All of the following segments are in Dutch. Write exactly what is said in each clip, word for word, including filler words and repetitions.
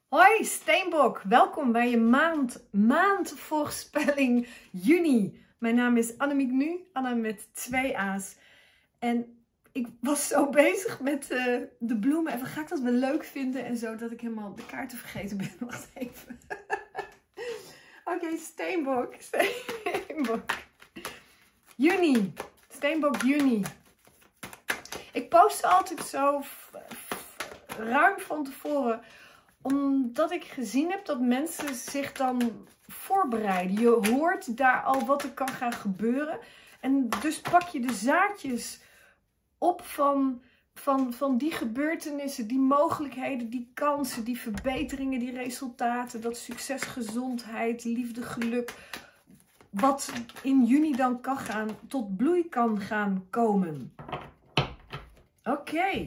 Hoi Steenbok, welkom bij je maand, maandvoorspelling juni. Mijn naam is Annemiek Nu, Anna met twee A's. En ik was zo bezig met uh, de bloemen. En ga ik dat wel leuk vinden en zo, dat ik helemaal de kaarten vergeten ben. Wacht even. Oké, okay, Steenbok, Steenbok. Juni, Steenbok juni. Ik post altijd zo ruim van tevoren, omdat ik gezien heb dat mensen zich dan voorbereiden. Je hoort daar al wat er kan gaan gebeuren. En dus pak je de zaadjes op van, van, van die gebeurtenissen, die mogelijkheden, die kansen, die verbeteringen, die resultaten. Dat succes, gezondheid, liefde, geluk. Wat in juni dan kan gaan, tot bloei kan gaan komen. Oké. Okay.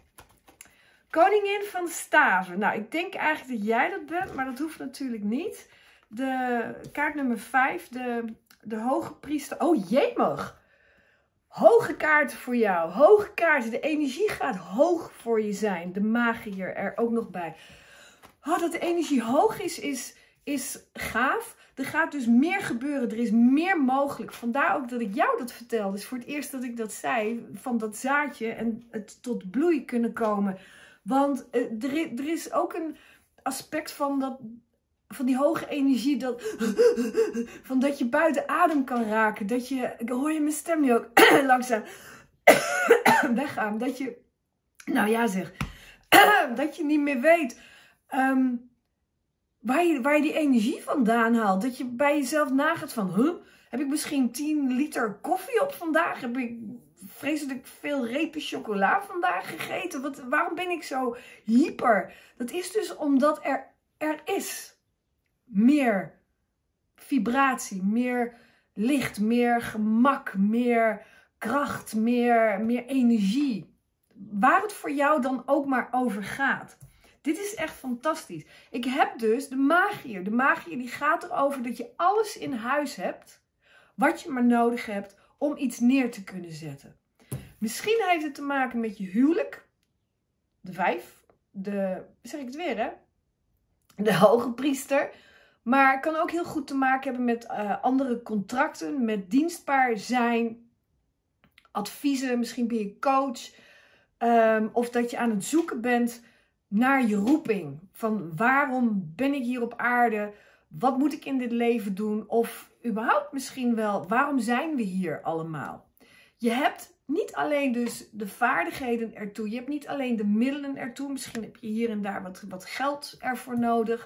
Koningin van de staven. Nou, ik denk eigenlijk dat jij dat bent, maar dat hoeft natuurlijk niet. De kaart nummer vijf, de, de hoge priester. Oh, jemig. Hoge kaarten voor jou. Hoge kaarten. De energie gaat hoog voor je zijn. De magier er ook nog bij. Oh, dat de energie hoog is, is, is gaaf. Er gaat dus meer gebeuren. Er is meer mogelijk. Vandaar ook dat ik jou dat vertel. Dus voor het eerst dat ik dat zei, van dat zaadje en het tot bloei kunnen komen. Want uh, er, er is ook een aspect van, dat, van die hoge energie, dat, van dat je buiten adem kan raken. Dat je, hoor je mijn stem nu ook langzaam weggaan. Dat je, nou ja zeg, dat je niet meer weet um, waar, je, waar je die energie vandaan haalt. Dat je bij jezelf nagaat van, huh, heb ik misschien tien liter koffie op vandaag? Heb ik vreselijk veel repen chocola vandaag gegeten? Wat, waarom ben ik zo hyper? Dat is dus omdat er, er is meer vibratie, meer licht, meer gemak, meer kracht, meer, meer energie. Waar het voor jou dan ook maar over gaat. Dit is echt fantastisch. Ik heb dus de magier. De magier die gaat erover dat je alles in huis hebt wat je maar nodig hebt om iets neer te kunnen zetten. Misschien heeft het te maken met je huwelijk. De vijf. De, zeg ik het weer hè? De hoge priester. Maar het kan ook heel goed te maken hebben met uh, andere contracten. Met dienstbaar zijn. Adviezen. Misschien ben je coach. Um, of dat je aan het zoeken bent naar je roeping. Van waarom ben ik hier op aarde? Wat moet ik in dit leven doen? Of überhaupt misschien wel, waarom zijn we hier allemaal? Je hebt niet alleen dus de vaardigheden ertoe. Je hebt niet alleen de middelen ertoe. Misschien heb je hier en daar wat, wat geld ervoor nodig.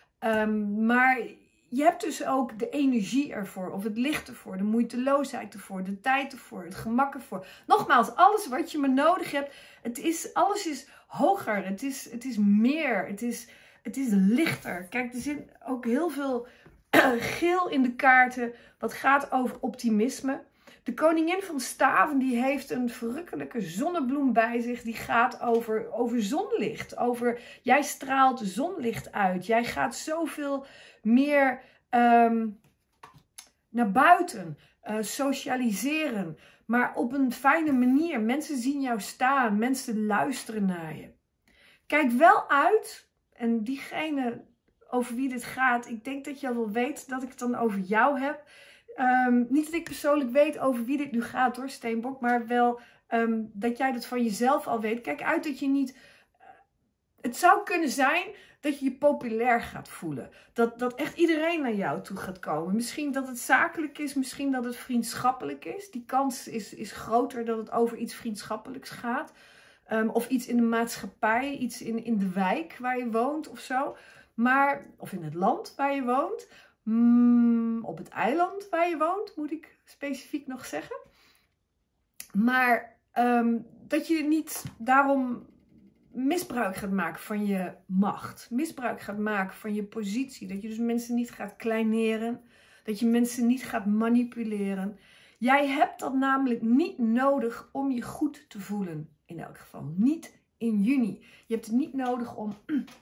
Um, maar je hebt dus ook de energie ervoor. Of het licht ervoor. De moeiteloosheid ervoor. De tijd ervoor. Het gemak ervoor. Nogmaals, alles wat je maar nodig hebt. Het is, alles is hoger. Het is, het is meer. Het is, het is lichter. Kijk, er zit ook heel veel geel in de kaarten. Wat gaat over optimisme. De koningin van de staven die heeft een verrukkelijke zonnebloem bij zich. Die gaat over, over zonlicht. Over, jij straalt zonlicht uit. Jij gaat zoveel meer um, naar buiten. Uh, socialiseren. Maar op een fijne manier. Mensen zien jou staan. Mensen luisteren naar je. Kijk wel uit. En diegene over wie dit gaat. Ik denk dat je al wel weet dat ik het dan over jou heb. Um, niet dat ik persoonlijk weet over wie dit nu gaat hoor, Steenbok. Maar wel um, dat jij dat van jezelf al weet. Kijk uit dat je niet... Uh, het zou kunnen zijn dat je je populair gaat voelen. Dat, dat echt iedereen naar jou toe gaat komen. Misschien dat het zakelijk is. Misschien dat het vriendschappelijk is. Die kans is, is groter dat het over iets vriendschappelijks gaat. Um, of iets in de maatschappij. Iets in, in de wijk waar je woont of zo. Maar, of in het land waar je woont. Mm, op het eiland waar je woont, moet ik specifiek nog zeggen. Maar um, dat je niet daarom misbruik gaat maken van je macht. Misbruik gaat maken van je positie. Dat je dus mensen niet gaat kleineren. Dat je mensen niet gaat manipuleren. Jij hebt dat namelijk niet nodig om je goed te voelen. In elk geval niet in juni. Je hebt het niet nodig om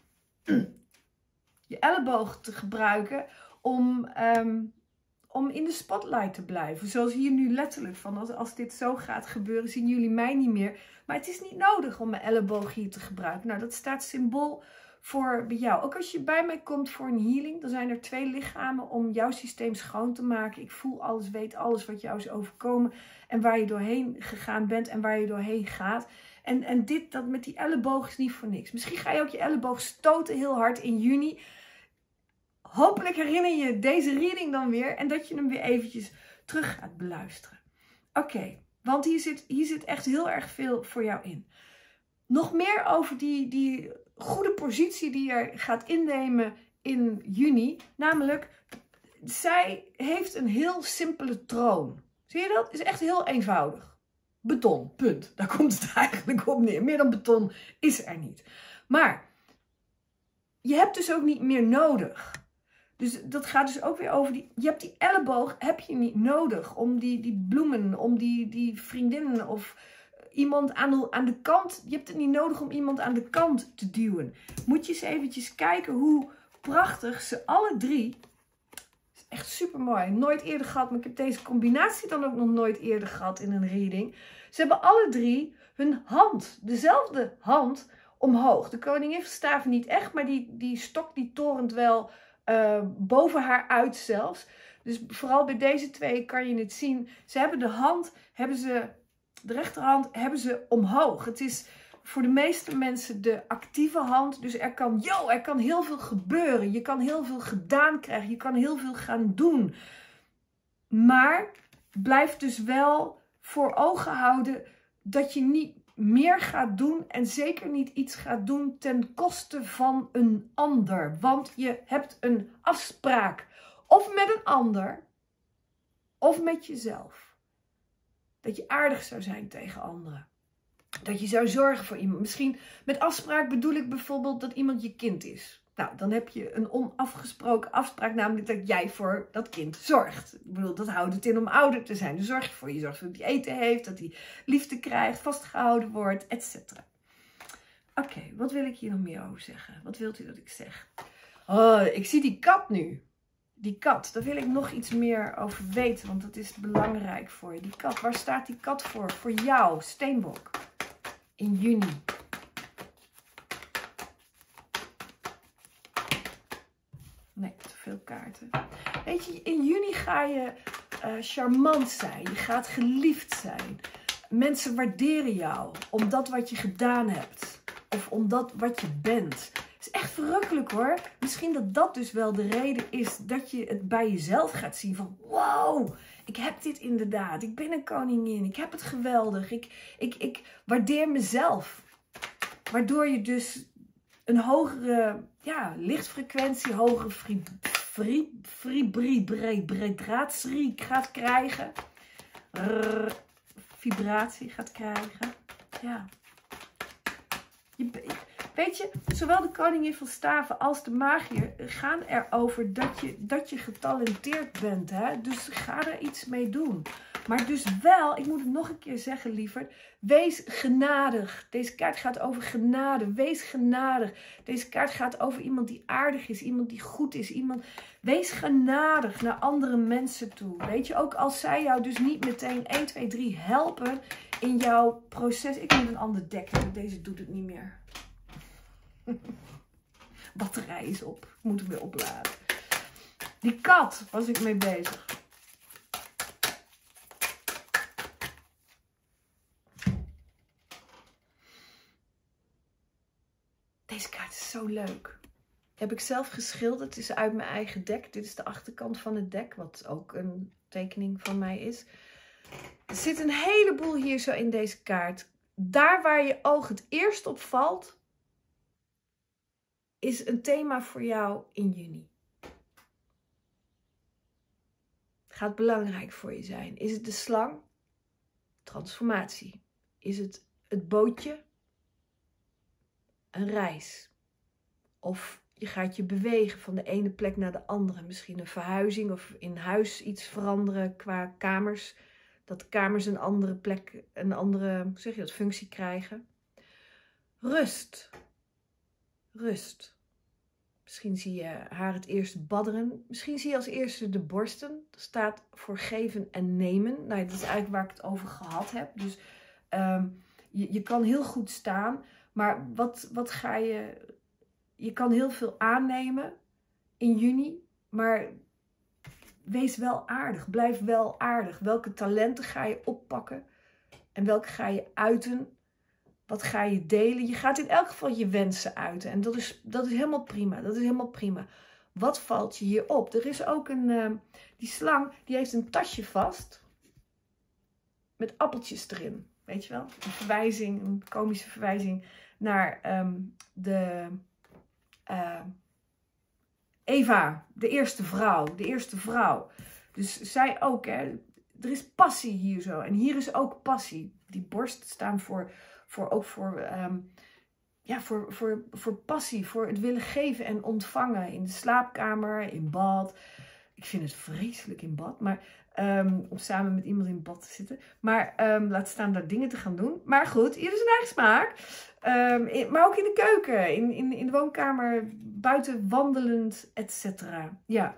je elleboog te gebruiken om, um, om in de spotlight te blijven. Zoals hier nu letterlijk. Van als, als dit zo gaat gebeuren, zien jullie mij niet meer. Maar het is niet nodig om mijn elleboog hier te gebruiken. Nou, dat staat symbool voor bij jou. Ook als je bij mij komt voor een healing, dan zijn er twee lichamen om jouw systeem schoon te maken. Ik voel alles, weet alles wat jou is overkomen en waar je doorheen gegaan bent en waar je doorheen gaat. En, en dit, dat met die elleboog is niet voor niks. Misschien ga je ook je elleboog stoten heel hard in juni. Hopelijk herinner je deze reading dan weer en dat je hem weer eventjes terug gaat beluisteren. Oké, okay, want hier zit, hier zit echt heel erg veel voor jou in. Nog meer over die, die goede positie die je gaat innemen in juni. Namelijk, zij heeft een heel simpele troon. Zie je dat? Is echt heel eenvoudig. Beton, punt. Daar komt het eigenlijk op neer. Meer dan beton is er niet. Maar je hebt dus ook niet meer nodig. Dus dat gaat dus ook weer over die... Je hebt die elleboog, heb je niet nodig om die, die bloemen, om die, die vriendinnen of iemand aan de, aan de kant... Je hebt het niet nodig om iemand aan de kant te duwen. Moet je eens eventjes kijken hoe prachtig ze alle drie... Is echt super mooi. Nooit eerder gehad, maar ik heb deze combinatie dan ook nog nooit eerder gehad in een reading. Ze hebben alle drie hun hand, dezelfde hand, omhoog. De koningin van staven niet echt, maar die, die stok die torent wel uh, boven haar uit zelfs. Dus vooral bij deze twee kan je het zien. Ze hebben de hand, hebben ze, de rechterhand hebben ze omhoog. Het is voor de meeste mensen de actieve hand. Dus er kan, yo, er kan heel veel gebeuren. Je kan heel veel gedaan krijgen. Je kan heel veel gaan doen. Maar blijf dus wel voor ogen houden dat je niet meer gaat doen. En zeker niet iets gaat doen ten koste van een ander. Want je hebt een afspraak. Of met een ander. Of met jezelf. Dat je aardig zou zijn tegen anderen. Dat je zou zorgen voor iemand. Misschien met afspraak bedoel ik bijvoorbeeld dat iemand je kind is. Nou, dan heb je een onafgesproken afspraak, namelijk dat jij voor dat kind zorgt. Ik bedoel, dat houdt het in om ouder te zijn. Dus zorg je voor. Je zorgt dat hij eten heeft, dat hij liefde krijgt, vastgehouden wordt, et cetera. Oké, okay, wat wil ik hier nog meer over zeggen? Wat wilt u dat ik zeg? Oh, ik zie die kat nu. Die kat, daar wil ik nog iets meer over weten, want dat is belangrijk voor je. Die kat, waar staat die kat voor? Voor jou, Steenbok. In juni. Nee, te veel kaarten. Weet je, in juni ga je uh, charmant zijn. Je gaat geliefd zijn. Mensen waarderen jou om dat wat je gedaan hebt. Of om dat wat je bent. Het is echt verrukkelijk hoor. Misschien dat dat dus wel de reden is dat je het bij jezelf gaat zien van wow, ik heb dit inderdaad. Ik ben een koningin. Ik heb het geweldig. Ik, ik, ik waardeer mezelf. Waardoor je dus een hogere ja, lichtfrequentie, hogere vibratie gaat krijgen. Rrr, vibratie gaat krijgen. Ja. Je, weet je, zowel de koningin van staven als de magier gaan erover dat je, dat je getalenteerd bent. Hè? Dus ga er iets mee doen. Maar dus wel, ik moet het nog een keer zeggen lieverd, wees genadig. Deze kaart gaat over genade. Wees genadig. Deze kaart gaat over iemand die aardig is, iemand die goed is. Iemand... Wees genadig naar andere mensen toe. Weet je, ook als zij jou dus niet meteen één, twee, drie helpen in jouw proces. Ik moet een ander dek hebben, deze doet het niet meer. Batterij is op. Ik moet hem weer opladen. Die kat was ik mee bezig. Deze kaart is zo leuk. Heb ik zelf geschilderd. Het is uit mijn eigen dek. Dit is de achterkant van het dek. Wat ook een tekening van mij is. Er zit een heleboel hier zo in deze kaart. Daar waar je oog het eerst op valt, is een thema voor jou in juni. Gaat belangrijk voor je zijn. Is het de slang? Transformatie. Is het het bootje? Een reis. Of je gaat je bewegen van de ene plek naar de andere. Misschien een verhuizing of in huis iets veranderen qua kamers. Dat de kamers een andere plek, een andere, hoe zeg je dat, functie krijgen. Rust. Rust. Misschien zie je haar het eerste badderen. Misschien zie je als eerste de borsten. Dat staat voor geven en nemen. Nou, dat is eigenlijk waar ik het over gehad heb. Dus um, je, je kan heel goed staan. Maar wat, wat ga je je kan heel veel aannemen in juni, maar wees wel aardig. Blijf wel aardig. Welke talenten ga je oppakken? En welke ga je uiten? Wat ga je delen? Je gaat in elk geval je wensen uiten. En dat is, dat is helemaal prima. Dat is helemaal prima. Wat valt je hier op? Er is ook een... Uh, die slang, die heeft een tasje vast. Met appeltjes erin. Weet je wel? Een verwijzing, een komische verwijzing naar um, de... Uh, Eva, de eerste vrouw. De eerste vrouw. Dus zij ook, hè. Er is passie hier zo. En hier is ook passie. Die borsten staan voor... Voor, ook voor, um, ja, voor, voor, voor passie, voor het willen geven en ontvangen. In de slaapkamer, in bad. Ik vind het vreselijk in bad, maar um, om samen met iemand in bad te zitten. Maar um, laat staan daar dingen te gaan doen. Maar goed, ieder zijn eigen smaak. Um, in, maar ook in de keuken, in, in, in de woonkamer, buiten wandelend, et cetera. Ja.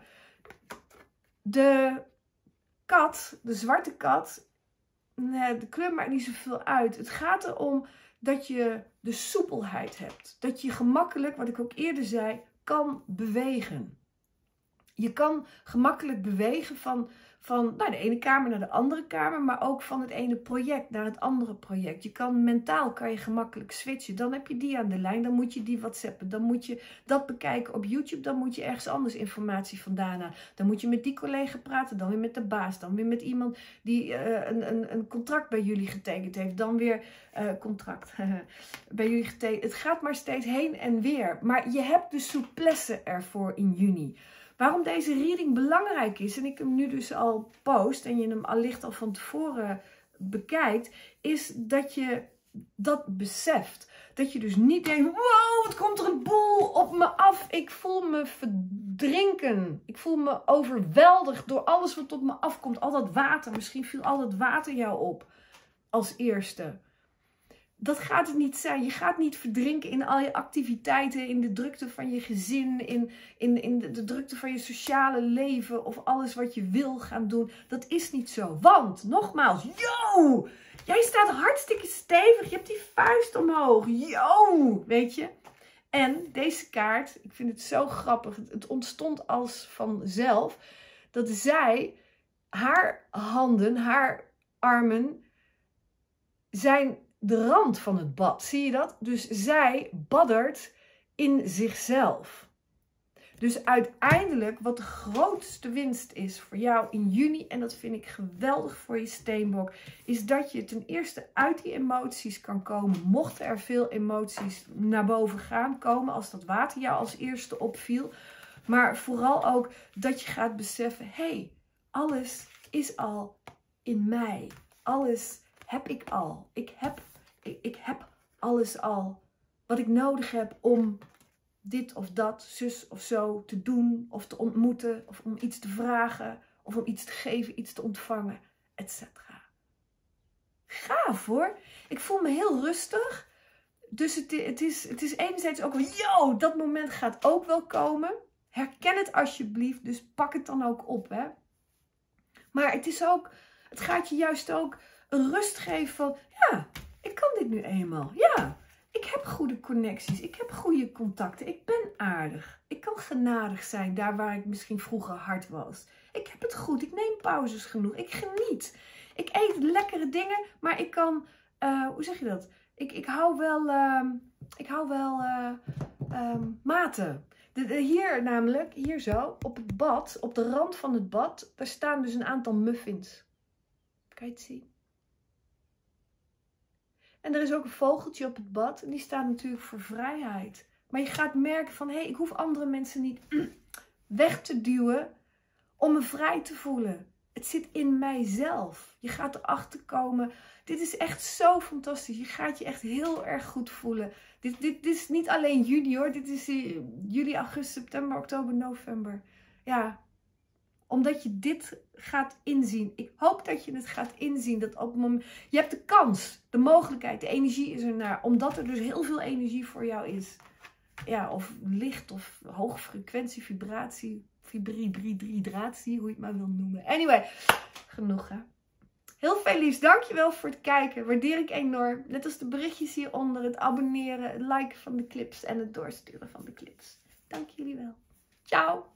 De kat, de zwarte kat... Nee, de kleur maakt niet zoveel uit. Het gaat erom dat je de soepelheid hebt. Dat je gemakkelijk, wat ik ook eerder zei, kan bewegen. Je kan gemakkelijk bewegen van, van nou, de ene kamer naar de andere kamer, maar ook van het ene project naar het andere project. Je kan mentaal kan je gemakkelijk switchen. Dan heb je die aan de lijn, dan moet je die whatsappen. Dan moet je dat bekijken op YouTube, dan moet je ergens anders informatie vandaan halen. Dan moet je met die collega praten, dan weer met de baas, dan weer met iemand die uh, een, een, een contract bij jullie getekend heeft. Dan weer uh, contract bij jullie getekend. Het gaat maar steeds heen en weer. Maar je hebt de souplesse ervoor in juni. Waarom deze reading belangrijk is en ik hem nu dus al post en je hem allicht al van tevoren bekijkt, is dat je dat beseft. Dat je dus niet denkt, wow, wat komt er een boel op me af. Ik voel me verdrinken. Ik voel me overweldigd door alles wat op me afkomt. Al dat water, misschien viel al dat water jou op als eerste. Dat gaat het niet zijn. Je gaat niet verdrinken in al je activiteiten, in de drukte van je gezin, in, in, in de, de drukte van je sociale leven of alles wat je wil gaan doen. Dat is niet zo. Want, nogmaals, yo, jij staat hartstikke stevig. Je hebt die vuist omhoog. Yo, weet je. En deze kaart, ik vind het zo grappig. Het ontstond als vanzelf dat zij, haar handen, haar armen zijn de rand van het bad. Zie je dat? Dus zij baddert in zichzelf. Dus uiteindelijk wat de grootste winst is voor jou in juni, en dat vind ik geweldig voor je steenbok, is dat je ten eerste uit die emoties kan komen. Mochten er veel emoties naar boven gaan komen, als dat water jou als eerste opviel. Maar vooral ook dat je gaat beseffen, hé, hey, alles is al in mij. Alles heb ik al. Ik heb, ik, ik heb alles al wat ik nodig heb om dit of dat, zus of zo te doen, of te ontmoeten, of om iets te vragen, of om iets te geven, iets te ontvangen, et cetera. Gaaf hoor. Ik voel me heel rustig. Dus het, het, is, het is enerzijds ook wel, yo, dat moment gaat ook wel komen. Herken het alsjeblieft, dus pak het dan ook op, hè. Maar het is ook, het gaat je juist ook een rust geven van, ja, ik kan dit nu eenmaal, ja. Ik heb goede connecties, ik heb goede contacten, ik ben aardig. Ik kan genadig zijn daar waar ik misschien vroeger hard was. Ik heb het goed, ik neem pauzes genoeg, ik geniet. Ik eet lekkere dingen, maar ik kan, uh, hoe zeg je dat? Ik, ik hou wel, uh, ik hou wel uh, uh, maten. De, de, hier namelijk, hier zo, op het bad, op de rand van het bad, daar staan dus een aantal muffins. Kan je het zien? En er is ook een vogeltje op het bad. En die staat natuurlijk voor vrijheid. Maar je gaat merken van, hé, hey, ik hoef andere mensen niet weg te duwen om me vrij te voelen. Het zit in mijzelf. Je gaat erachter komen. Dit is echt zo fantastisch. Je gaat je echt heel erg goed voelen. Dit, dit, dit is niet alleen juli hoor. Dit is juli, augustus, september, oktober, november. Ja, omdat je dit gaat inzien. Ik hoop dat je het gaat inzien. Dat op het moment, je hebt de kans, de mogelijkheid, de energie is er naar. Omdat er dus heel veel energie voor jou is. Ja, of licht of hoge frequentie, vibratie, vibratie, hoe je het maar wil noemen. Anyway, genoeg hè. Heel veel liefs. Dankjewel voor het kijken. Waardeer ik enorm. Net als de berichtjes hieronder. Het abonneren, het liken van de clips en het doorsturen van de clips. Dank jullie wel. Ciao.